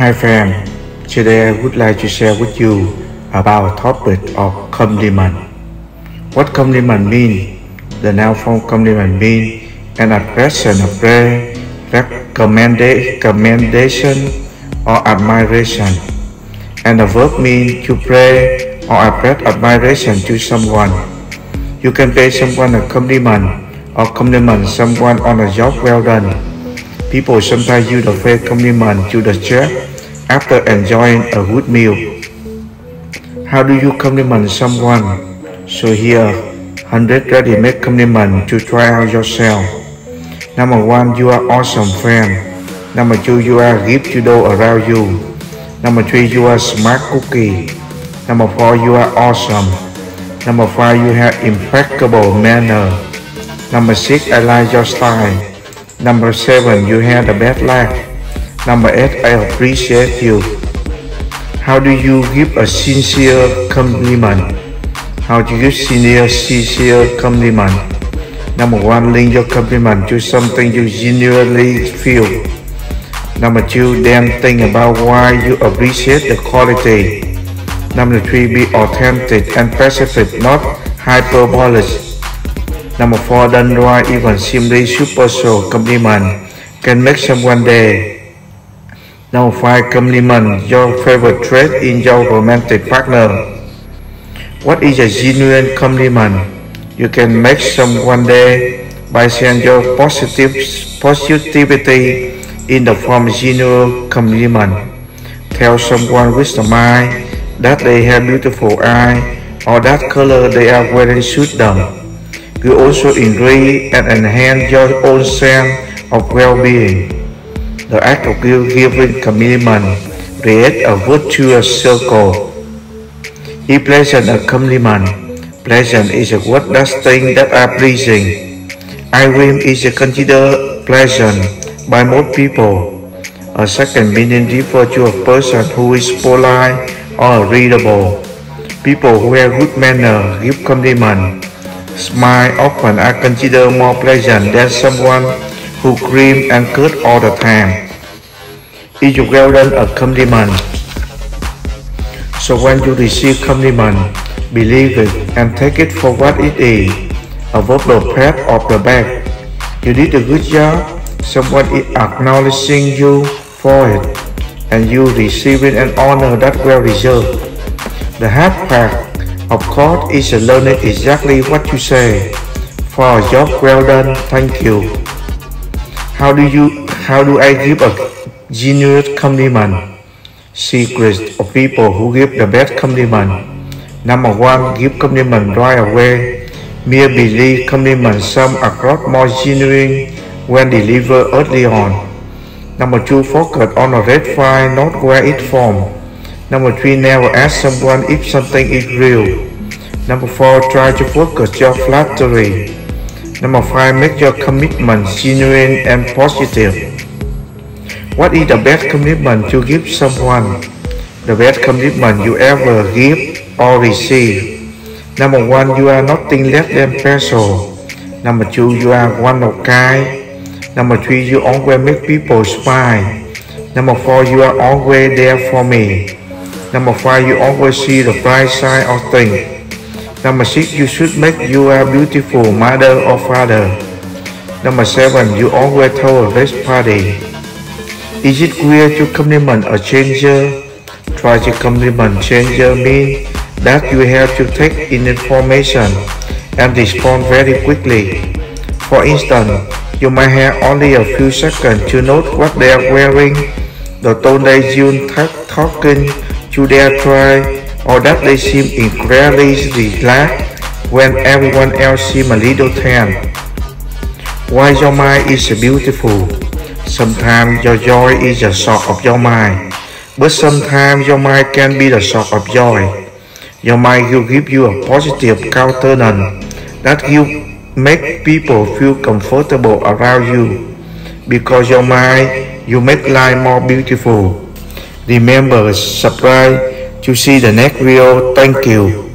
Hi friend, today I would like to share with you about a topic of compliment. What compliment mean? The noun form compliment mean an expression of praise, recommendation or admiration. And the verb mean to pray or express admiration to someone. You can pay someone a compliment or compliment someone on a job well done. People sometimes use the phrase compliment to the chef after enjoying a good meal. How do you compliment someone? So here, 100 ready-made compliment to try out yourself. Number 1, you are awesome friend. Number 2, you are gift to those around you. Number 3, you are smart cookie. Number 4, you are awesome. Number 5, you have impeccable manner. Number 6, I like your style. Number 7, you have the best laugh. Number 8, I appreciate you. How do you give a sincere compliment? How do you sincere compliment? Number 1, link your compliment to something you genuinely feel. Number 2, then think about why you appreciate the quality. Number 3, be authentic and specific, not hyperbolic. Number 4, don't write even simply superficial compliment can make someone day. Number 5, compliment your favorite trait in your romantic partner. What is a genuine compliment? You can make someone day by sharing your positivity in the form of genuine compliment. Tell someone with a smile that they have beautiful eyes or that color they are wearing suits them. You also increase and enhance your own sense of well-being. The act of giving compliment creates a virtuous circle. He pleasant a compliment. Pleasant is a word that things that are pleasing. Irene is considered pleasant by most people. A second meaning refers to a person who is polite or readable. People who have good manner give compliment. Smile often are considered more pleasant than someone who scream and curse all the time. Is you well done a compliment? So when you receive compliment, believe it and take it for what it is, a verbal pat of the back. You did a good job, someone is acknowledging you for it, and you receiving an honor that well deserved. The hard part, of course, is learning exactly what you say. For a job well done, thank you. How do I give a genuine compliment? Secrets of people who give the best compliment. Number 1, give compliment right away. Mere belief compliment some across more genuine when delivered early on. Number 2, focus on a red flag, not where it formed. Number 3, never ask someone if something is real. Number 4, try to focus your flattery. Number 5, make your commitment genuine and positive. What is the best commitment to give someone? The best commitment you ever give or receive. Number 1, you are nothing less than special. Number 2, you are one of kind. Number 3, you always make people smile. Number 4, you are always there for me. Number 5, you always see the bright side of things. Number 6, you should make you a beautiful mother or father. Number 7, you always throw a best party. Is it weird to compliment a stranger? Try to compliment stranger means that you have to take in information and respond very quickly. For instance, you might have only a few seconds to note what they are wearing, the tone they use talking to their tribe, or that they seem incredibly relaxed when everyone else seems a little tense. Why your mind is beautiful? Sometimes your joy is the source of your mind, but sometimes your mind can be the source of joy. Your mind will give you a positive countenance that will make people feel comfortable around you. Because your mind, you make life more beautiful. Remember, subscribe to see the next video. Thank you.